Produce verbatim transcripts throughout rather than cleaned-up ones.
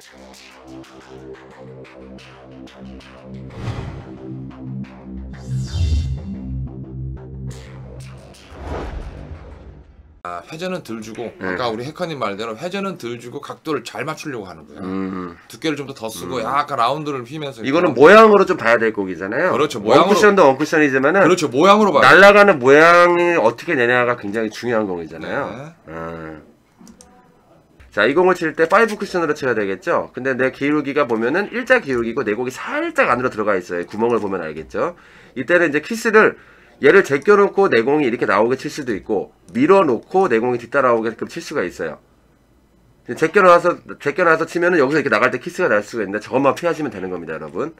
아, 회전은 덜 주고 네. 아까 우리 해커님 말대로 회전은 덜 주고 각도를 잘 맞추려고 하는 거야. 음. 두께를 좀 더 더 쓰고 음. 약간 라운드를 휘면서 이거는 모양으로 좀 봐야 될 곡이잖아요. 그렇죠. 모양으로 원쿠션도 원쿠션이지만은 그렇죠. 모양으로 봐요. 날아가는 모양이 어떻게 내냐가 굉장히 중요한 공이잖아요. 네. 음. 자, 이 공을 칠 때 파이브 쿠션으로 쳐야 되겠죠. 근데 내 기울기가 보면은 일자 기울기고 내곡이 살짝 안으로 들어가 있어요. 구멍을 보면 알겠죠. 이때는 이제 키스를 얘를 제껴놓고 내공이 이렇게 나오게 칠 수도 있고 밀어놓고 내공이 뒤따라오게끔 칠 수가 있어요. 제껴놔서 제껴놔서 치면은 여기서 이렇게 나갈 때 키스가 날 수가 있는데 저것만 피하시면 되는 겁니다, 여러분.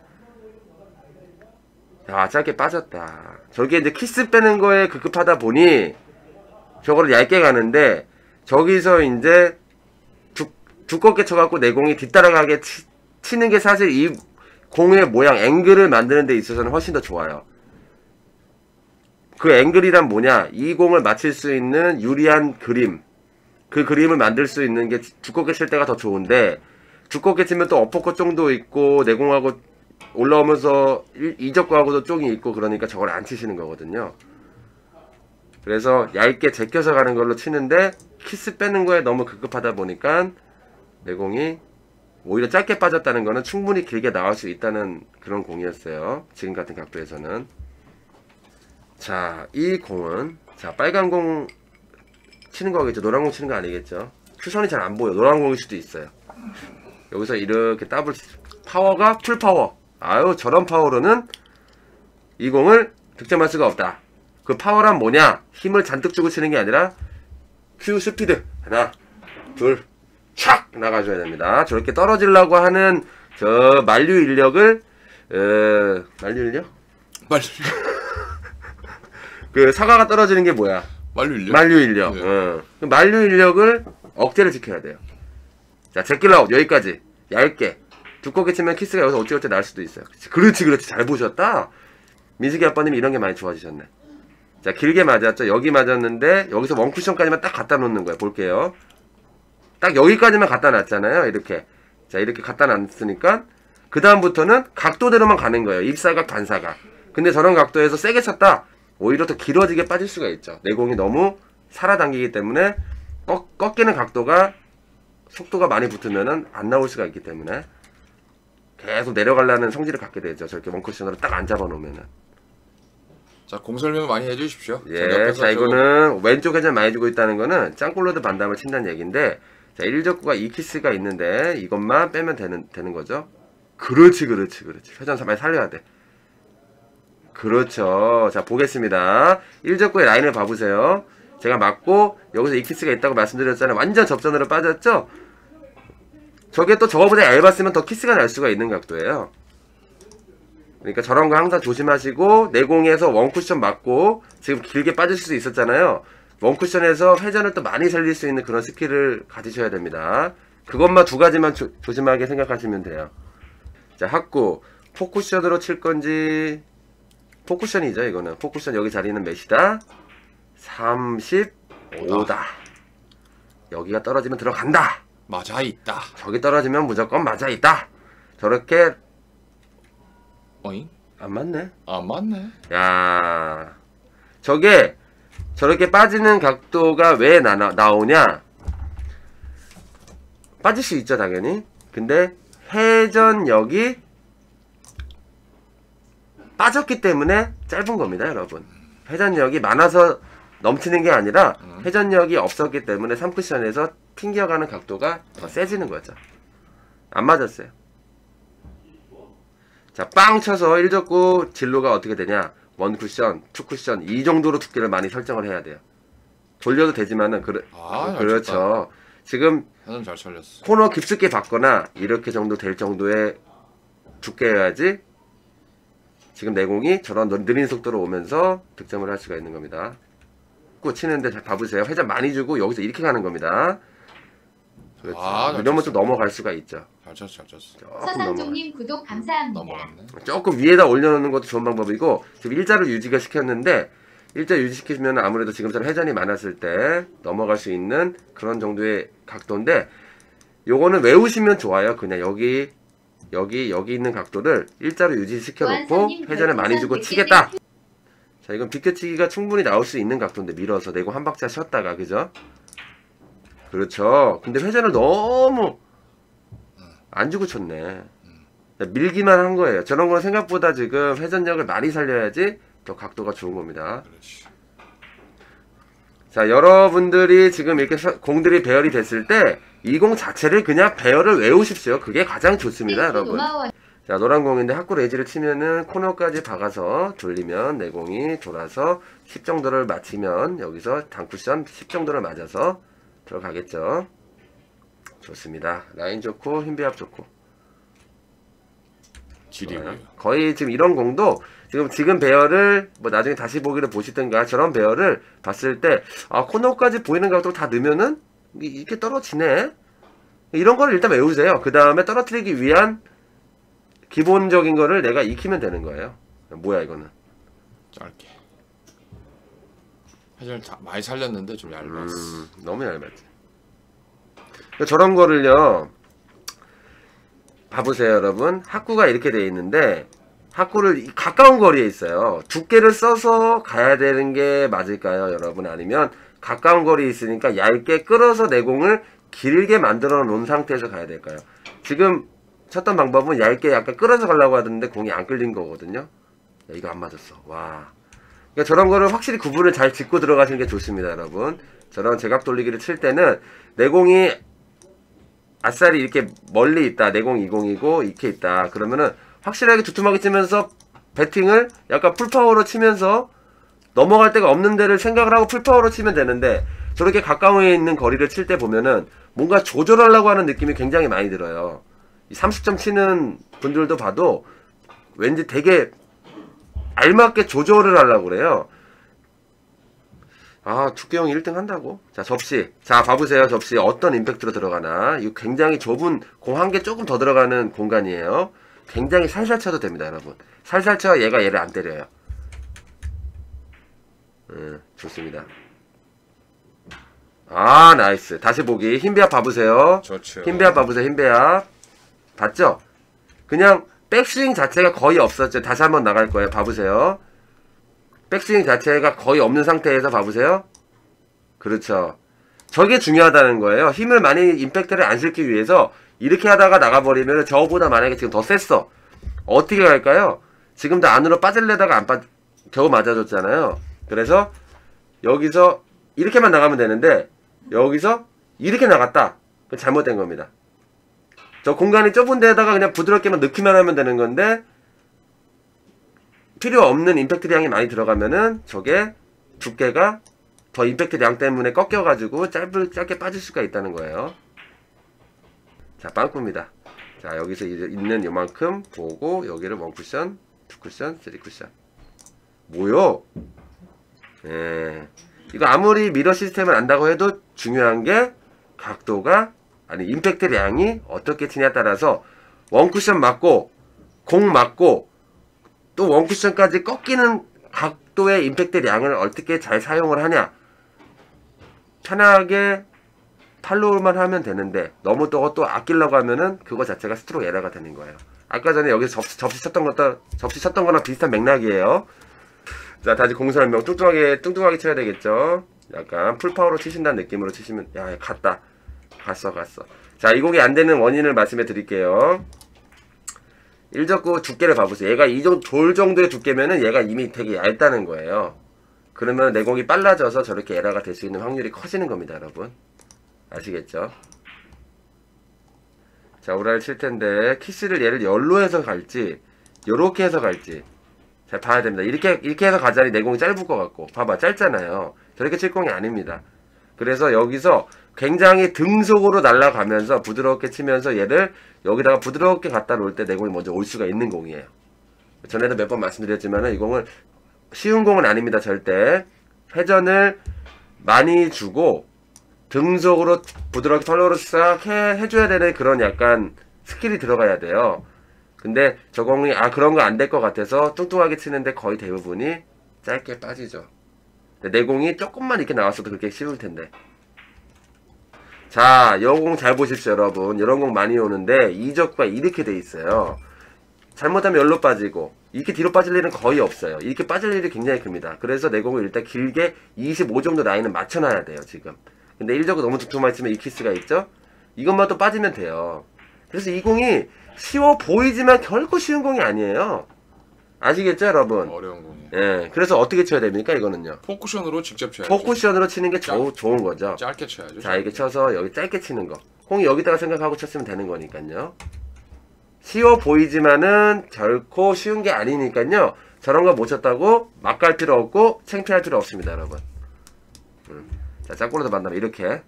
야, 짧게 빠졌다. 저게 이제 키스 빼는 거에 급급하다 보니 저거를 얇게 가는데 저기서 이제 두, 두껍게 쳐갖고 내공이 뒤따라가게 치, 치는 게 사실 이 공의 모양, 앵글을 만드는 데 있어서는 훨씬 더 좋아요. 그 앵글이란 뭐냐? 이 공을 맞힐 수 있는 유리한 그림, 그 그림을 만들 수 있는 게 두껍게 칠 때가 더 좋은데 두껍게 치면 또 어퍼컷 쪽도 있고 내공하고 올라오면서 이적구하고도 쪽이 있고 그러니까 저걸 안 치시는 거거든요. 그래서 얇게 제껴서 가는 걸로 치는데 키스 빼는 거에 너무 급급하다 보니까 내공이 오히려 짧게 빠졌다는 거는 충분히 길게 나올 수 있다는 그런 공이었어요. 지금 같은 각도에서는. 자, 이 공은 자 빨간 공 치는 거겠죠. 노란 공 치는 거 아니겠죠. 큐선이 잘 안 보여. 노란 공일 수도 있어요. 여기서 이렇게 더블 파워가 풀 파워. 아유, 저런 파워로는 이 공을 득점할 수가 없다. 그 파워란 뭐냐? 힘을 잔뜩 주고 치는 게 아니라 큐 스피드 하나 둘 착 나가줘야 됩니다. 저렇게 떨어지려고 하는 저 만류 인력을 어, 만류 인력? 만류 그 사과가 떨어지는 게 뭐야? 만류 인력. 만류 인력. 네. 어. 그 만류 인력을 억제를 지켜야 돼요. 자, 제킬라웃 여기까지 얇게 두껍게 치면 키스가 여기서 어찌어찌 날 수도 있어요. 그렇지, 그렇지, 잘 보셨다. 민숙이 아빠님이 이런 게 많이 좋아지셨네. 자, 길게 맞았죠. 여기 맞았는데 여기서 원쿠션까지만 딱 갖다 놓는 거예요. 볼게요. 딱 여기까지만 갖다 놨잖아요. 이렇게. 자, 이렇게 갖다 놨으니까 그 다음부터는 각도대로만 가는 거예요. 입사각, 반사각. 근데 저런 각도에서 세게 쳤다. 오히려 더 길어지게 빠질 수가 있죠. 내공이 너무 살아당기기 때문에 꺾, 꺾이는 각도가 속도가 많이 붙으면은 안 나올 수가 있기 때문에 계속 내려가려는 성질을 갖게 되죠. 저렇게 원쿠션으로 딱 안 잡아 놓으면은. 자, 공 설명 많이 해주십시오. 예, 자, 이거는 왼쪽 회전 많이 주고 있다는 거는 짱골로드 반담을 친다는 얘기인데, 자, 일적구가 이 키스가 있는데 이것만 빼면 되는 되는 거죠. 그렇지, 그렇지, 그렇지. 회전 많이 살려야 돼. 그렇죠. 자, 보겠습니다. 일적구의 라인을 봐보세요. 제가 맞고 여기서 이 키스가 있다고 말씀드렸잖아요. 완전 접전으로 빠졌죠. 저게 또 저거보다 얇았으면 더 키스가 날 수가 있는 각도예요. 그러니까 저런 거 항상 조심하시고, 내공에서 원쿠션 맞고 지금 길게 빠질 수 있었잖아요. 원쿠션에서 회전을 또 많이 살릴 수 있는 그런 스킬을 가지셔야 됩니다. 그것만 두 가지만 조, 조심하게 생각하시면 돼요. 자, 합구 포쿠션으로 칠 건지, 포쿠션이죠. 이거는 포쿠션. 여기 자리는 몇이다? 삼십오다. 여기가 떨어지면 들어간다. 맞아 있다. 저기 떨어지면 무조건 맞아 있다. 저렇게 어잉? 안 맞네. 안 맞네. 야, 저게 저렇게 빠지는 각도가 왜 나, 나오냐? 빠질 수 있죠, 당연히. 근데 회전력이 빠졌기 때문에 짧은 겁니다, 여러분. 회전력이 많아서 넘치는 게 아니라 음. 회전력이 없었기 때문에 삼 쿠션에서 튕겨가는 각도가 더 세지는 거죠. 안 맞았어요. 자, 빵 쳐서 일적구 진로가 어떻게 되냐? 원 쿠션, 투 쿠션 이 정도로 두께를 많이 설정을 해야 돼요. 돌려도 되지만은 그래, 아, 그렇죠. 지금 회전 잘 살렸어. 코너 깊숙이 받거나 이렇게 정도 될 정도의 두께여야지 지금 내공이 저런 느린 속도로 오면서 득점을 할 수가 있는 겁니다. 꾸 치는데 잘 봐보세요. 회전 많이 주고 여기서 이렇게 가는 겁니다. 그렇죠. 아, 이러면 좀 넘어갈 수가 있죠. 잘 쳤어, 잘 쳤어. 서상종님 구독 감사합니다. 넘어갔네. 조금 위에다 올려놓는 것도 좋은 방법이고, 지금 일자로 유지가 시켰는데 일자 유지시키면 아무래도 지금처럼 회전이 많았을 때 넘어갈 수 있는 그런 정도의 각도인데, 요거는 외우시면 좋아요. 그냥 여기 여기 여기 있는 각도를 일자로 유지시켜 놓고 회전을 많이 주고 치겠다. 자, 이건 비껴치기가 충분히 나올 수 있는 각도인데 밀어서 내고 한 박자 쉬었다가, 그죠? 그렇죠. 근데 회전을 너무 안 주고 쳤네. 밀기만 한 거예요. 저런 거는 생각보다 지금 회전력을 많이 살려야지 더 각도가 좋은 겁니다. 그렇지. 자, 여러분들이 지금 이렇게 서- 공들이 배열이 됐을 때 이 공 자체를 그냥 배열을 외우십시오. 그게 가장 좋습니다, 여러분. 자, 노란 공인데 하쿠 레이지를 치면은 코너까지 박아서 돌리면 내 공이 돌아서 십 정도를 맞히면 여기서 단쿠션 십 정도를 맞아서 들어가겠죠. 좋습니다. 라인 좋고 힘 배합 좋고. 지리고요. 거의 지금 이런 공도 지금 지금 배열을 뭐 나중에 다시 보기를 보시든가 저런 배열을 봤을 때 아, 코너까지 보이는 각도 다 넣으면은 이- 이렇게 떨어지네. 이런 거를 일단 외우세요. 그 다음에 떨어뜨리기 위한 기본적인 거를 내가 익히면 되는 거예요. 뭐야 이거는? 짧게. 회전을 다 많이 살렸는데 좀 얇았어. 음, 너무 얇았지. 그러니까 저런 거를요. 봐보세요, 여러분. 하쿠가 이렇게 돼 있는데 하쿠를 이- 가까운 거리에 있어요. 두께를 써서 가야 되는 게 맞을까요, 여러분? 아니면 가까운 거리에 있으니까 얇게 끌어서 내공을 길게 만들어 놓은 상태에서 가야 될까요? 지금 쳤던 방법은 얇게 약간 끌어서 가려고 하던데 공이 안 끌린 거거든요. 야, 이거 안 맞았어. 와. 그러니까 저런 거를 확실히 구분을 잘 짚고 들어가시는 게 좋습니다, 여러분. 저런 제각 돌리기를 칠 때는 내공이 아싸리 이렇게 멀리 있다. 내공 이공이고 이렇게 있다. 그러면은 확실하게 두툼하게 치면서 배팅을 약간 풀파워로 치면서 넘어갈 데가 없는 데를 생각을 하고 풀파워로 치면 되는데 저렇게 가까워에 있는 거리를 칠 때 보면은 뭔가 조절하려고 하는 느낌이 굉장히 많이 들어요. 이 삼십 점 치는 분들도 봐도 왠지 되게 알맞게 조절을 하려고 그래요. 아, 두께형이 일 등 한다고? 자, 접시. 자, 봐보세요. 접시. 어떤 임팩트로 들어가나. 이거 굉장히 좁은 공 한 개 조금 더 들어가는 공간이에요. 굉장히 살살 쳐도 됩니다, 여러분. 살살 쳐야 얘가 얘를 안 때려요. 음, 좋습니다. 아, 나이스. 다시 보기. 힘배합 봐보세요. 좋죠. 힘배합 봐보세요. 힘배합. 봤죠? 그냥 백스윙 자체가 거의 없었죠. 다시 한번 나갈 거예요. 봐보세요. 백스윙 자체가 거의 없는 상태에서 봐보세요. 그렇죠. 저게 중요하다는 거예요. 힘을 많이 임팩트를 안 실기 위해서 이렇게 하다가 나가버리면 저보다 만약에 지금 더 셌어. 어떻게 갈까요? 지금도 안으로 빠질래다가 안 빠, 겨우 맞아줬잖아요. 그래서 여기서 이렇게만 나가면 되는데 여기서 이렇게 나갔다. 그건 잘못된 겁니다. 저 공간이 좁은 데다가 그냥 부드럽게만 넣기만 하면 되는 건데 필요 없는 임팩트량이 많이 들어가면은 저게 두께가 더 임팩트량 때문에 꺾여가지고 짧게, 짧게 빠질 수가 있다는 거예요. 자, 빵꾸입니다. 자, 여기서 이제 있는 요만큼 보고 여기를 원 쿠션, 투 쿠션, 쓰리 쿠션. 뭐요? 예. 이거 아무리 미러 시스템을 안다고 해도 중요한 게 각도가 아니 임팩트량이 어떻게 치냐에 따라서 원 쿠션 맞고 공 맞고 또 원 쿠션까지 꺾이는 각도의 임팩트량을 어떻게 잘 사용을 하냐. 편하게 팔로우만 하면 되는데 너무 또, 또 아끼려고 하면은 그거 자체가 스트로크 에러가 되는 거예요. 아까 전에 여기서 접시, 접시 쳤던 것도 접시 쳤던 거랑 비슷한 맥락이에요. 자, 다시 공 설명. 뚱뚱하게 뚱뚱하게 쳐야 되겠죠. 약간 풀파워로 치신다는 느낌으로 치시면 야, 갔다. 갔어 갔어. 자, 이 공이 안 되는 원인을 말씀해 드릴게요. 일적구 두께를 봐보세요. 얘가 이 정도 돌 정도의 두께면은 얘가 이미 되게 얇다는 거예요. 그러면 내 공이 빨라져서 저렇게 에러가 될 수 있는 확률이 커지는 겁니다, 여러분. 아시겠죠? 자, 오라를 칠 텐데 키스를 얘를 열로 해서 갈지 요렇게 해서 갈지 잘 봐야 됩니다. 이렇게 이렇게 해서 가자니 내 공이 짧을 것 같고 봐봐, 짧잖아요. 저렇게 칠 공이 아닙니다. 그래서 여기서 굉장히 등속으로 날아가면서 부드럽게 치면서 얘를 여기다가 부드럽게 갖다 놓을 때 내 공이 먼저 올 수가 있는 공이에요. 전에도 몇 번 말씀드렸지만 이 공은 쉬운 공은 아닙니다. 절대 회전을 많이 주고 등속으로 부드럽게 털로로 싹 해, 해줘야 되는 그런 약간 스킬이 들어가야 돼요. 근데 저 공이 아 그런 거 안 될 것 같아서 뚱뚱하게 치는데 거의 대부분이 짧게 빠지죠. 내 공이 조금만 이렇게 나왔어도 그렇게 쉬울 텐데. 자, 여공 잘 보십시오, 여러분. 이런 공 많이 오는데 이적구가 이렇게 돼 있어요. 잘못하면 열로 빠지고 이렇게 뒤로 빠질 일은 거의 없어요. 이렇게 빠질 일이 굉장히 큽니다. 그래서 내공을 일단 길게 이십오 정도 라인을 맞춰놔야 돼요, 지금. 근데 일적구 너무 툭툭만 있으면 이 키스가 있죠? 이것만 또 빠지면 돼요. 그래서 이 공이 쉬워 보이지만 결코 쉬운 공이 아니에요. 아시겠죠, 여러분? 어려운 공이에요. 예, 그래서 어떻게 쳐야 됩니까, 이거는요? 포쿠션으로 직접 쳐야죠. 포쿠션으로 치는 게 조, 좋은 거죠. 짧게 쳐야죠. 자, 이렇게 쳐서 여기 짧게 치는 거. 공이 여기다가 생각하고 쳤으면 되는 거니까요. 쉬워 보이지만은 결코 쉬운 게 아니니까요. 저런 거 못 쳤다고 막 갈 필요 없고 창피할 필요 없습니다, 여러분. 음. 자, 짝꿍으로도 만나면 이렇게.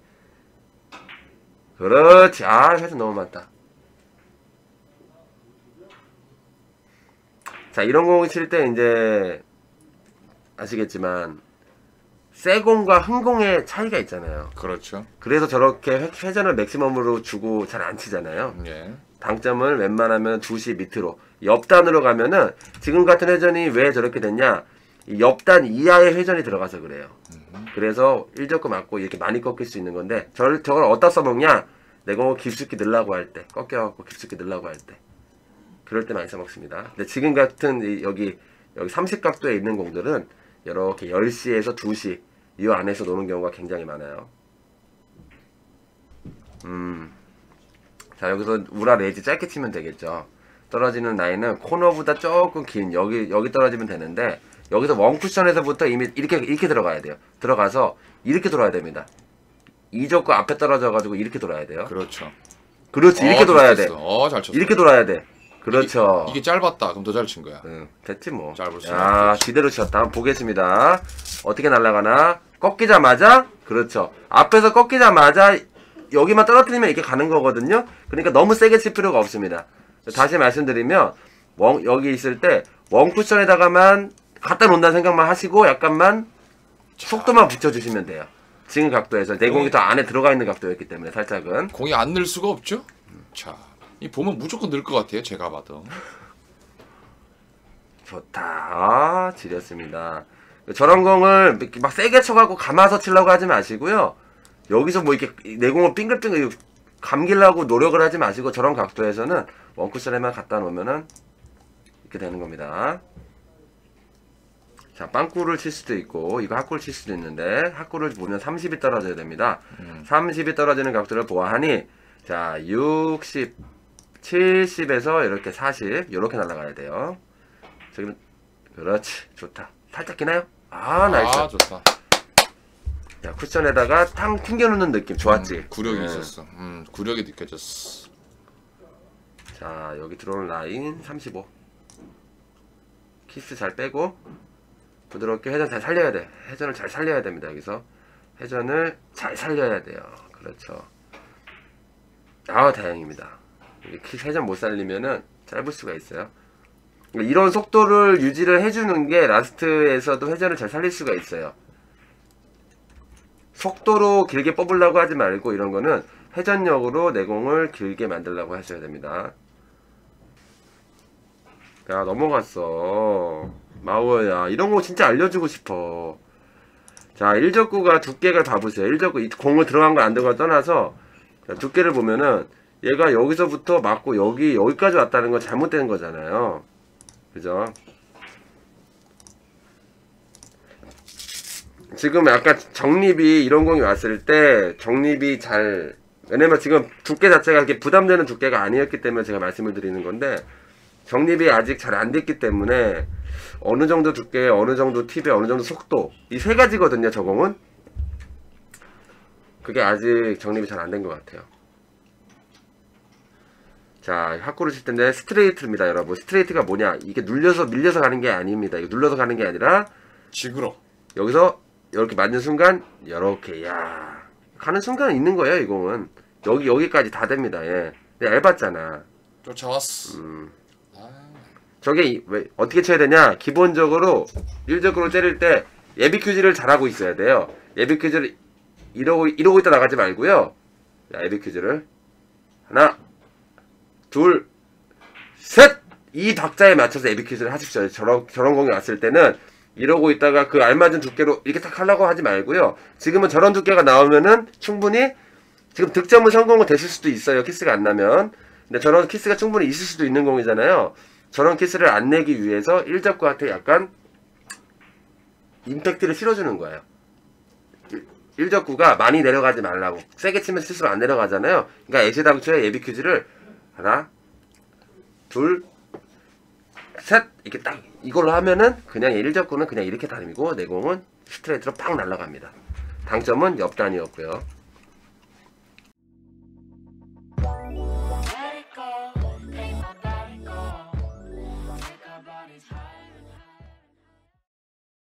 그렇지. 아, 사실 너무 많다. 자, 이런 공을 칠 때 이제 아시겠지만 쇠공과 흥공의 차이가 있잖아요. 그렇죠. 그래서 저렇게 회, 회전을 맥시멈으로 주고 잘 안 치잖아요. 예. 당점을 웬만하면 두 시 밑으로 옆단으로 가면은 지금 같은 회전이 왜 저렇게 됐냐, 이 옆단 이하의 회전이 들어가서 그래요. 음. 그래서 일적구 맞고 이렇게 많이 꺾일 수 있는 건데 저를, 저걸 어디다 써먹냐, 내가 깊숙이 넣으려고 할 때, 꺾여갖고 깊숙이 넣으려고 할 때, 그럴 때 많이 써먹습니다. 근데 지금 같은 이, 여기 여기 삼십 각도에 있는 공들은 이렇게 열 시에서 두 시 이 안에서 노는 경우가 굉장히 많아요. 음. 자, 여기서 우라 레이지 짧게 치면 되겠죠. 떨어지는 라인은 코너보다 조금 긴 여기 여기 떨어지면 되는데 여기서 원 쿠션에서부터 이미 이렇게 이렇게 들어가야 돼요. 들어가서 이렇게 돌아야 됩니다. 이적구 앞에 떨어져가지고 이렇게 돌아야 돼요. 그렇죠. 그렇지, 이렇게 어, 돌아야 됐어. 돼. 어, 잘 쳤어. 이렇게 돌아야 돼. 그렇죠. 이게, 이게 짧았다. 그럼 더 잘 친 거야. 응, 됐지 뭐. 짧을 수 야, 없지. 지대로 쳤다. 한번 보겠습니다. 어떻게 날아가나? 꺾이자마자, 그렇죠. 앞에서 꺾이자마자 여기만 떨어뜨리면 이렇게 가는 거거든요. 그러니까 너무 세게 칠 필요가 없습니다. 다시 말씀드리면 원, 여기 있을 때 원쿠션에다가만 갖다 놓는다는 생각만 하시고 약간만 속도만 붙여주시면 돼요. 지금 각도에서 내공이 더 안에 들어가 있는 각도였기 때문에 살짝은. 공이 안 늘 수가 없죠. 자, 이 보면 무조건 늘 것 같아요. 제가 봐도. 좋다. 아, 지렸습니다. 저런 공을 막 세게 쳐갖고 감아서 치려고 하지 마시고요. 여기서 뭐 이렇게 내공을 빙글빙글 감기려고 노력을 하지 마시고 저런 각도에서는 원쿠션에만 갖다 놓으면은 이렇게 되는 겁니다. 자, 빵꾸를 칠 수도 있고 이거 핫구를 칠 수도 있는데 핫구를 보면 삼십이 떨어져야 됩니다. 음. 삼십이 떨어지는 각도를 보아하니 자, 육십, 칠십에서 이렇게 사십 이렇게 날아가야 돼요. 지금 그렇지, 좋다. 살짝 기나요? 아, 나이스. 아, 좋다. 야, 쿠션에다가 탕 튕겨놓는 느낌 좋았지? 음, 구력이 네. 있었어. 음, 구력이 느껴졌어. 자, 여기 들어오는 라인 삼십오. 키스 잘 빼고 부드럽게 회전 잘 살려야 돼. 회전을 잘 살려야 됩니다. 여기서 회전을 잘 살려야 돼요. 그렇죠. 아, 다행입니다. 키스 회전 못 살리면은 짧을 수가 있어요. 이런 속도를 유지를 해주는 게 라스트에서도 회전을 잘 살릴 수가 있어요. 속도로 길게 뽑으려고 하지 말고 이런 거는 회전력으로 내공을 길게 만들려고 하셔야 됩니다. 야, 넘어갔어. 마우어야, 이런 거 진짜 알려주고 싶어. 자, 일적구가 두께를 봐보세요. 일적구 이 공을 들어간 거 안 들어간 거 떠나서 자, 두께를 보면은 얘가 여기서부터 맞고 여기 여기까지 왔다는 건 잘못된 거잖아요. 그죠? 지금 약간 정립이 이런 공이 왔을 때 정립이 잘, 왜냐면 지금 두께 자체가 이렇게 부담되는 두께가 아니었기 때문에 제가 말씀을 드리는 건데 정립이 아직 잘 안 됐기 때문에 어느 정도 두께, 어느 정도 팁에 어느 정도 속도 이 세 가지거든요. 저 공은 그게 아직 정립이 잘 안 된 것 같아요. 자, 핫구를 칠 텐데 스트레이트입니다, 여러분. 스트레이트가 뭐냐? 이게 눌려서 밀려서 가는 게 아닙니다. 이거 눌러서 가는 게 아니라 지그러. 여기서 이렇게 맞는 순간 이렇게 야 가는 순간 있는 거예요. 이 공은 여기 여기까지 다 됩니다. 예, 근데 얇았잖아. 쫓아왔어. 음. 아, 저게 이- 왜 어떻게 쳐야 되냐? 기본적으로 일적으로 때릴 때 예비 큐즈를 잘하고 있어야 돼요. 예비 큐즈를 이러고 이러고 있다 나가지 말고요. 자, 예비 큐즈를 하나, 둘, 셋! 이 박자에 맞춰서 예비 큐즈를 하십시오. 저런 저런 공이 왔을 때는 이러고 있다가 그 알맞은 두께로 이렇게 딱 하려고 하지 말고요. 지금은 저런 두께가 나오면은 충분히 지금 득점은 성공은 됐을 수도 있어요. 키스가 안 나면. 근데 저런 키스가 충분히 있을 수도 있는 공이잖아요. 저런 키스를 안 내기 위해서 일적구한테 약간 임팩트를 실어주는 거예요. 일적구가 많이 내려가지 말라고. 세게 치면 칠수록 안 내려가잖아요. 그러니까 애시당초에 예비 퀴즈를 하나, 둘, 셋 이렇게 딱 이걸로 하면은 그냥 일적구는 그냥 이렇게 다니고 내공은 스트레이트로 팍 날아갑니다. 당점은 옆단이었고요.